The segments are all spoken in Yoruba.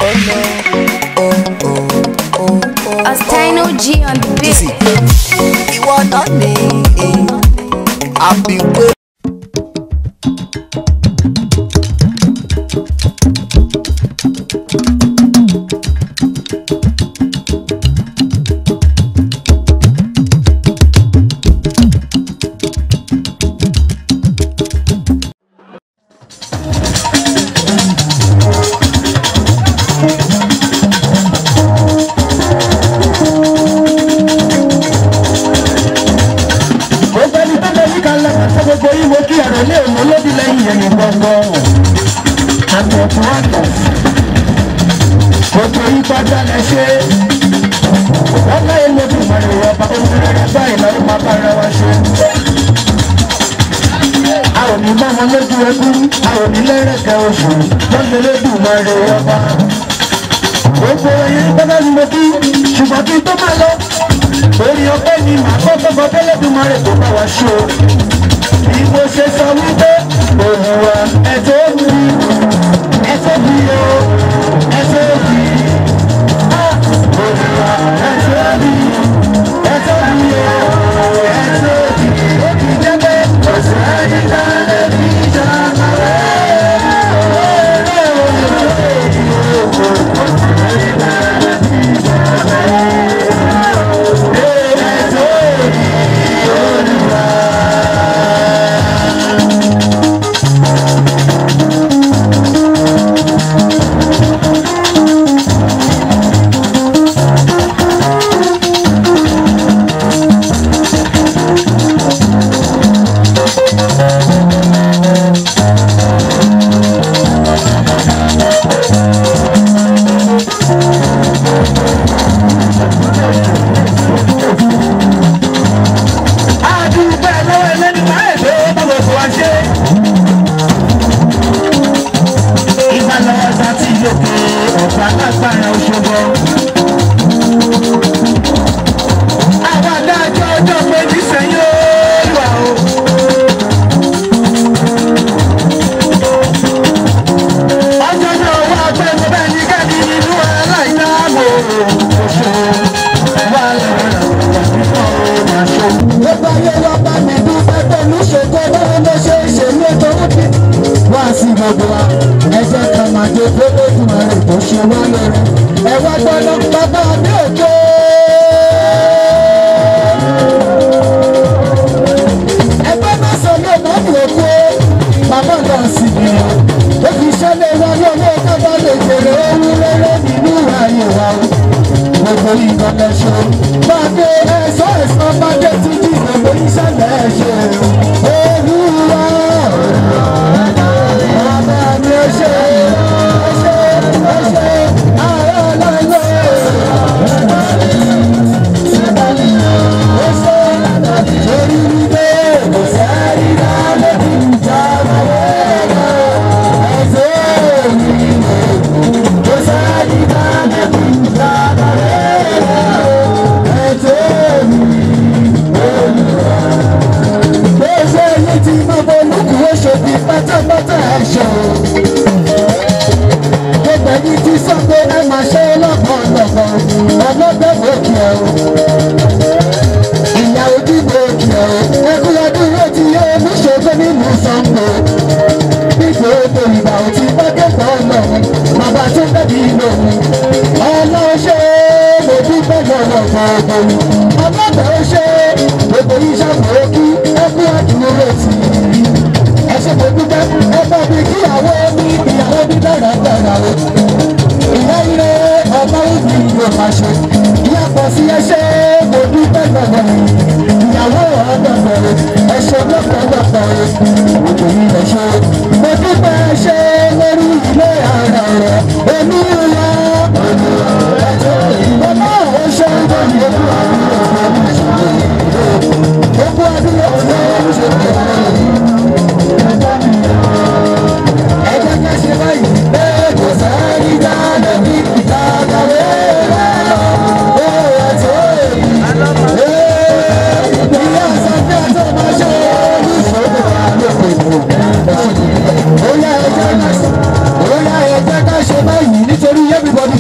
Astino G on the beat. You want not me? I've been waiting.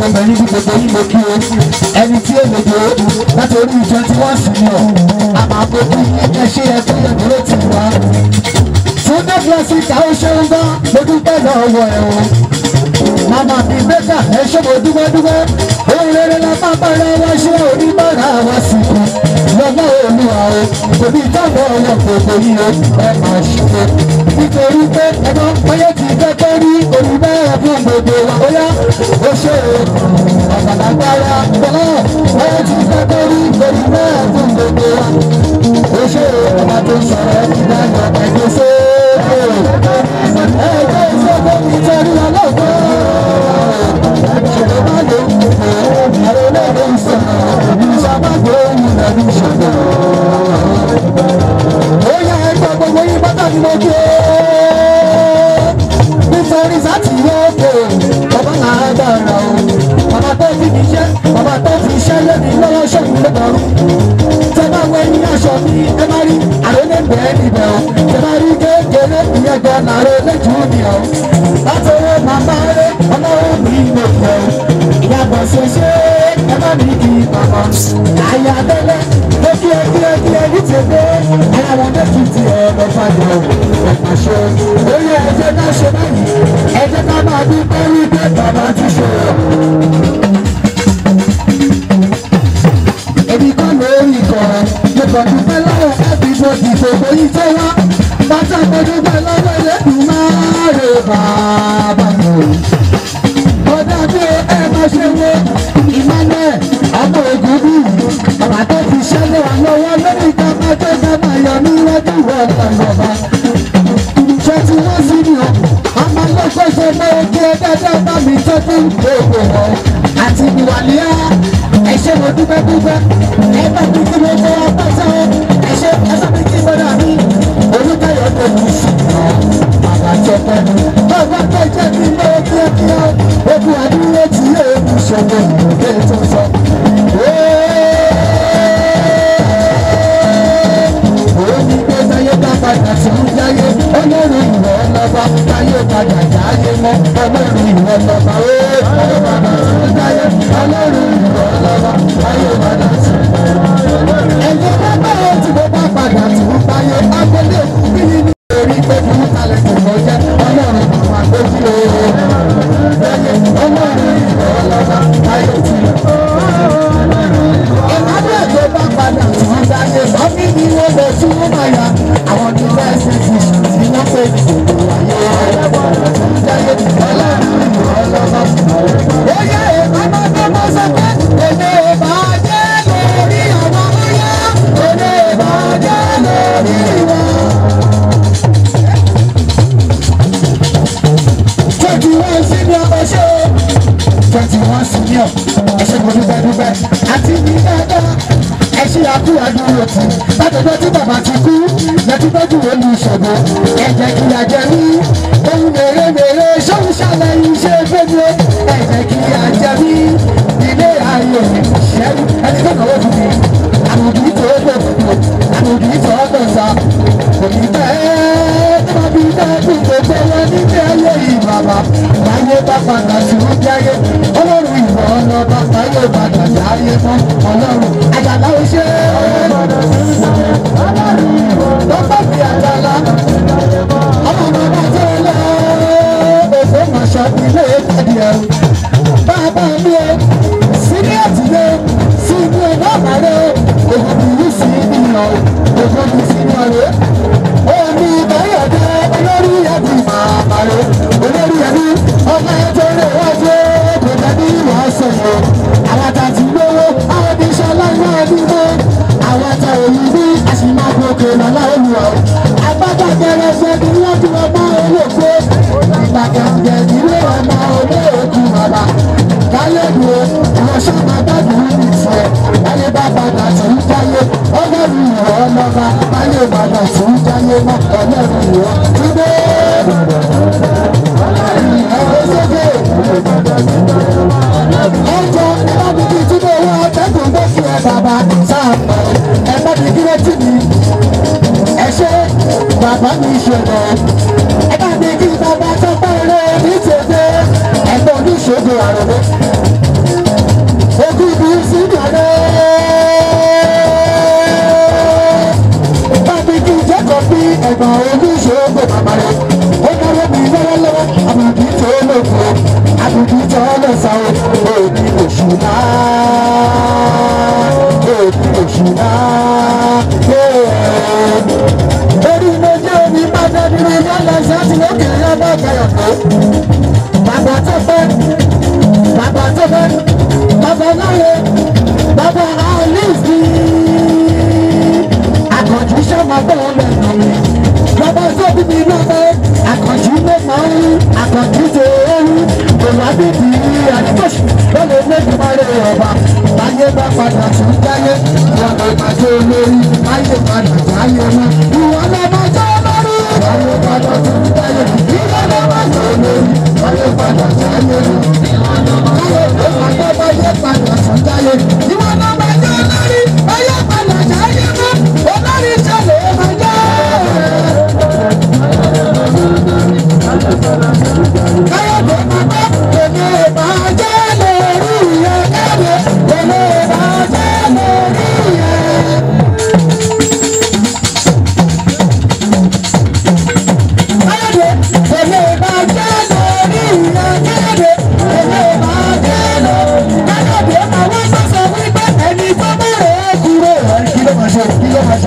gbogbo mẹ́rin ní gbogbo yìí mo kí o ẹni tí èmi dúró láti orí 21 senior àmọ́ àpòkù ẹ ṣe ẹgbẹ́ ìdúró ti wá. Sunday Classic àwọn ṣeun gan mo dúpẹ́ lọ́wọ́ ẹ̀ o. Màmá mi mẹ́ta ẹ ṣe mo dúpẹ́ ohun rere la máa bára wa ṣe oníbàárà wa sì kú lọ́wọ́ Olúwa o kò ní ìtọ́wọ́ ọwọ́ gbogbo yìí o ẹ máa ṣe nítorí pé ẹ̀mọ́ ọyẹ́ ti fẹ́ tó rí olùbẹ́rẹ̀ fún gbogbo wa bóyá ó ṣe ọ̀gbàlágbára bọ́lá ọyẹ́ ti fẹ́ tó rí olùbẹ́rẹ̀ fún gbogbo wa ó ṣe ọba tó sọ̀rọ̀ ìdájọ́ ẹ̀jẹ̀ ṣe ẹ̀jẹ̀ ìṣẹ́gun nítorí ọlọ́gbọ́n ṣèlú má lè ń gbogbo ẹ̀rọ lẹ́gbẹ̀ẹ́ ìṣẹ̀lẹ̀ ìṣàbàgbé ìrìnàjò ìṣẹ̀lẹ̀ ó yẹ ẹgbẹ́ gbogbo yín bátà ní mo gbé nítorí sátì lókè bàbá náà dára o bàbá tó fi níṣẹ́ bàbá tó fi iṣẹ́ lẹ́ni lọ́wọ́ ṣòwò lọ́dọọdún tẹ bá wọ ẹyin aṣọ mi ẹ má rí àrólé bẹ́ẹ̀ níbẹ̀ o tẹ bá rí kékeré ìyẹn gan nàró lẹ́jọ́ mi o látọwọ́ màmá rẹ ọlọ́run mi ló fẹ́ o ìyàbọ̀ ṣeṣe ẹ má ní kí bàbá àyà abẹ́lẹ́ lókè ní tèmi àwọn méjì tí ẹ lọ fàjọ ẹ̀pàṣẹ oyè ẹ̀jẹ̀ ká ṣe báyìí ẹ̀jẹ̀ ká máa bí pẹ́ẹ́lí pé bàbá ti ṣe. èmi kọ́ lórí kan mo kàn dúpẹ́ lọ́wọ́ ẹbí mo dìbò bóyí tó wá bàtà mo dúpẹ́ lọ́wọ́ ẹlẹ́dùn máa rè bàbá mi. kódà bí ẹ máa ṣe wo Emmanuel ọmọ ogun bí bàbá tó fi ṣẹlẹ̀ wà lọ́wọ́ lórí ìjọba tó dábà yọ níwájú wọn lọ́wọ́. ṣé tí wọ́n sì ní ọ ọmọ lọ́gbọ́sọ mọ́ ojú ẹgbẹ́ bá mi tọ́jú gbogbo wọn àti ìwàlíà ẹ ṣé mo dúpẹ́ ẹ bá mi kí mo fọ́ pátá ẹ ṣé ẹ bá mi kí mo dà mí olùkọ́yọ̀ tó kù sí ọ bàbá tó pẹ́ bàbá tó jẹ́ kí n lọ kíákíá ogun àdúró tí yóò mú ṣòwò ìdè tó sọ. Omi pé táyé bá padà sí jáyé ọlọ́run ìwọ lọ́ba táyé padà jáyé mọ́ ọlọ́run ìwọ lọ́ba táyé padà sí jáyé ọlọ́run ìwọ lọ́ba táyé padà sí. ẹ̀jẹ̀ bá bá wọn tí mo bá padà sí táyé agbélé bí ní orí pé fún kalẹ̀ kò mọ̀ jẹ́ ọlọ́run àwọn àgbójú ọlọ́run ìwọ lọ́ba táyé tí. ìmọ̀lẹ́ tó bá padà sí jáyé sọ́fí ni wọ́n lọ sí wọ́n máa yá àwọn ní bẹ́ẹ̀ ṣe ti ní wọ́n pè ní gbogbo ayé jáyé ọlọ́run ìwọ lọ́ba. ó yẹ ìpamọ́ tó mọ́ sọ pé èmi ò bá jẹ́ lórí àwọn ọmọya èmi ò bá jẹ́ lórí wọn. 21 senior ọṣẹ́ 21 senior ẹ̀ṣẹ̀ kò dúpẹ́ àti ní dáadáa ẹ̀ṣẹ̀ àkú àdúró tì látọjọ́ tí bàbá ti kú lẹ́tútọ́jú olú ìṣòro ẹ̀jẹ̀ kí a jẹ mí ohun mèremère ṣóun ṣàlàyé iṣẹ́ gbẹ́gbẹ́ ẹ̀jẹ̀ kí a jẹ mí ilé ayé ṣẹ́rú ẹni tó kọ̀wé fún mi àmọ̀dù tó gbé fún mi àmọ̀dù tó gbé sá kò ní bẹ́ẹ̀ tó bá bí dáàbò gbogbo wọn níbi ayé yìí bàbá láyé bá padà sí wọn jáyé ọlọ́run ìwọ ọlọ́ba láyé padà jáyé mọ́ ọlọ́run àjàlá ó ṣe ọlọ́run ìwọ lọ́pọ̀ bí àjàlá ọmọ bàbá tó lọ òfò màṣọ ilé ìpàdé ẹ̀ bàbá mi ò sí ní àtìlẹ́ sí ní ọlọ́pàá rẹ̀ òkú burú sí ìyàn òkú burú sí ìyàn rẹ̀ omi ìbáyọ̀dé olórí ẹbí màmá rẹ̀ olórí ẹbí ọmọ ẹjọ́ rẹ̀ wájú kò tẹ́bí wàá sọ̀rọ̀ àwọn àtàtì lówó àwọn oníṣẹ́ aláìwọ̀ ẹ̀dínwó àwọn àtà òyìnbí àṣìmágbókè lọ́lá olùwà agbábàgẹ́rẹ́ ṣe kí wọ́n ti wọ́n bá olóògbé ìgbàgàgẹ̀ ìwé ọmọ olóògbé bàbá káyọ̀dù ìwọ sábà gbàdúrà ní ìfẹ́ ayé bá padà sí jáyé ọgọ́rùn-ún ìwọ ọlọ́ba ayé padà sí jáyé. lọ́sàn òní oṣù náà òní oṣù náà orí méjì omi pátá nínú ilé lọ́sàn àti lókè lọ́bọ̀ kẹyọ̀kọ́ bàbá tó fẹ́ bàbá tó fẹ́ bàbá láyé bàbá àlùfí àkànjú sọ́mọ tó lẹ́nu mi bàbá tó bí mi lọ́bẹ̀ àkànjú ló máa ń àkànjú tó ń olùwàbíbi àdìgbòsì lọ́lẹ̀ méjì máa lè ọba láyé bá padà tó ń jáyé wọn lè máa tó lórí láyé padà jáyé mọ́ ìwọ lè máa tó lórí láyé padà tó ń jáyé ìwọ lè máa tó lórí láyé padà jáyé mọ́ láyé tó máa tó láyé padà tó ń jáyé ìwọ lè máa tó lórí láyé padà jáyé mọ́ olórí sọlẹ̀ máa jẹ́. Káyọ̀dé máa bá èmi máa jẹ́ lórí yẹn káyọ̀dé èmi máa jẹ́ lórí yẹn. Káyọ̀dé èmi máa jẹ́ lórí yẹn káyọ̀dé èmi máa jẹ́ lórí. Káyọ̀dé àwọn sọ̀sọ̀ wípé ẹni tó bẹ̀rẹ̀ kúrò rẹ̀ kí ló máa ṣe kí ló máa ṣe.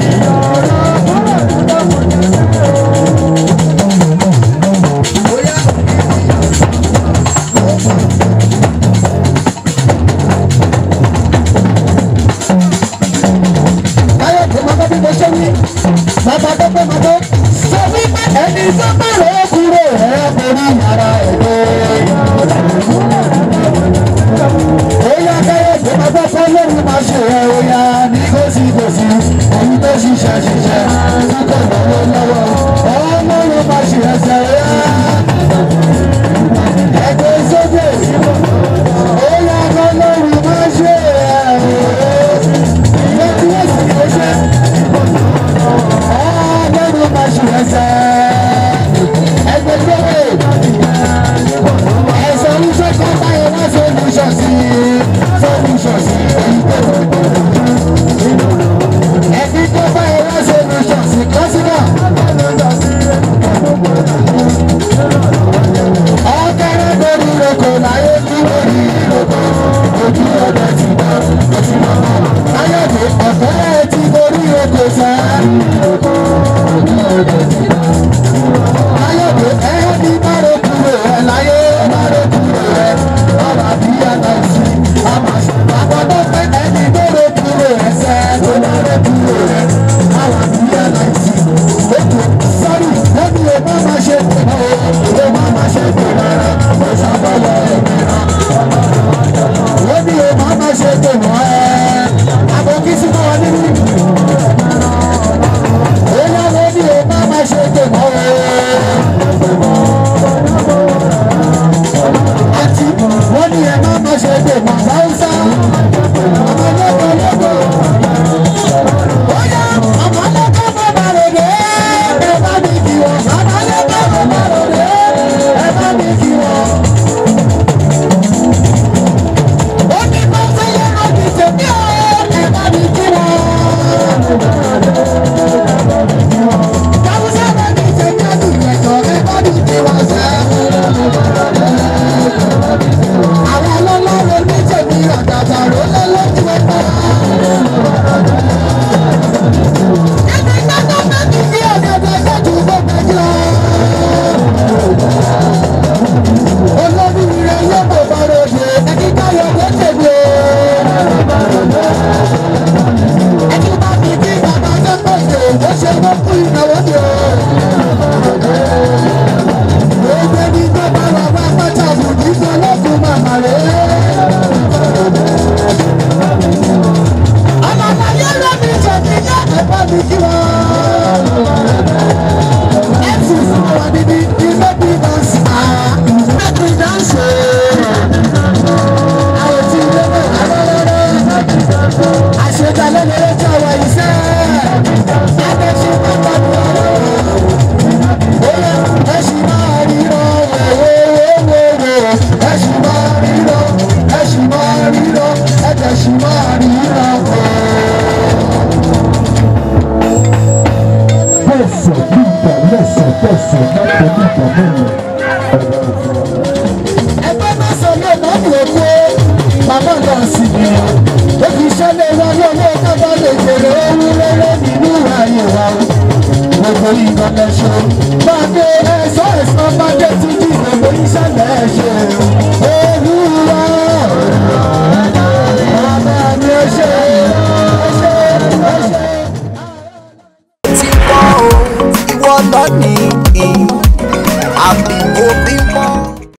Bàbá tó pé màtó sọ wípé ẹni tó bẹ̀rẹ̀ kúrò ẹ̀ borí ara ẹ̀ dé. Oya kẹ́yọ̀ tó máa bọ́ fún lórí máa ṣe ẹ̀ oya ní kòsíkòsí èyí tó ṣiṣẹ́ ṣiṣẹ́ tí kò lọ́wọ́ lọ́wọ́ ọlọ́run máa ṣe ẹsẹ̀ oya. Ẹgbẹ́ sókè oya ọlọ́run máa ṣe ẹ̀ ìyẹn tí wọ́n sì kó ṣe. Ọlọ́run máa ṣe ẹsẹ̀ ẹgbẹ́ sókè ẹ̀sọ́ oníṣẹ́ kan báyọ̀ wá solution sí èyí tó lọ́wọ́ ẹbí tó báyọ̀ wá solution sí kọ́sídà ọ̀kẹ́rẹ́ lórí roko láyé kí lórí roko ojú ọ̀dọ̀ ti bá ọtí lọ́wọ́ Káyọ̀dé ọ̀kẹ́rẹ́ ti lórí roko sáà ojú ọ̀dọ̀ ti bá Káyọ̀dé ẹ̀ẹ́dì bárò kúrò ẹ̀ láyé bárò kúrò ẹ̀ ọ̀rọ̀ àbíyá náà sí àmàṣà àbọ̀dọ̀ pé ẹni bárò kúrò ẹ̀ sẹ́ tó bárò kúrò ẹ̀ ọ̀rọ̀ àbíyá náà sí. Ètò sọ́rí lẹ́bi ò má máa ṣe tèmọ́ o má máa ṣe tèmọ́ rẹ̀ mo ṣàbọ̀wọ̀ ẹ̀mìíràn. Lẹ́bi ò má máa ṣe tèmọ́ ẹ̀ àbòkí sí mọ́ wa nínú. Bóyá lẹ́bi ò má máa ṣe tèmọ́ o. Àti wọ́n ní ẹ má má ṣe pé màmá Hausa ọmọ lẹ́kọ̀ọ́ lẹ́kọ̀ọ́ bóyá ọmọ lẹ́kọ̀ọ́ bàbá rẹ̀ dé ẹ bá mi kí wọ́n ọmọ lẹ́kọ̀ọ́ bàbá rẹ̀ dé ẹ bá mi kí wọ́n. Ó ní kó sẹ́yìn ọ̀dì tèmi ọ̀ ẹ bá mi kí wọ́n. Káwùsá bá mi tèmi ọdún ìrẹ̀jọ̀ ẹ bá mi kí wọ́n sẹ́. Àwọn ọlọ́lọ́rọ̀ ní tèmi àgàtà ló lọ́lọ́dún ẹ̀kọ́. Ẹgbẹ́ ìgbàgbọ́ méjì sí ọ̀gẹ̀dẹ̀ ìgbàjú gbogbo ẹjọ́. Olórí rẹ̀ yóò bò bọ̀rọ̀ dé ẹni káyọ̀ ló tèmi o. Ẹni bá fi kí bàbá tó pọ̀ jù ó ṣe wọ́n fún ìnáwó ni o. Gbogbo ẹni tó bá wà wá pátá bù ní sọ lọ́kùn màmá rẹ̀. Àlàyé rẹ̀ mi jẹ̀bi ní ẹ̀fọ́ mi kí wọ́n. Ẹ̀sìn sọ̀rọ̀ wà níbi ilé bí dáńsì. Mẹ́tì dáńsì. Àwọn tí ilé náà lọ́rọ́rọ́. Àṣejalè lè jẹ́ ọ̀rọ̀ iṣẹ́. Adéṣin pápá ní ọ̀rọ̀. Bóyá ẹ̀ṣin máa ríran wòwòwòwò. Ẹ̀ṣin máa ríran. Ẹ̀ṣin máa ríran. Ẹ̀ṣin máa ríran wò. Bẹ́sẹ̀ bíbẹ̀ lẹ́sẹ̀ bẹ́sẹ̀ má tẹ̀lé ìgbà mẹ́rin. Ẹgbẹ́ náà. sọ ní ọ̀nà òkú bàbá lọ sí mi ó fi ṣẹlẹ̀ wá ní ọwọ́ kábà lè jèrè owó rere nínú ayé wa gbogbo ìgbọ̀nẹ́sọ.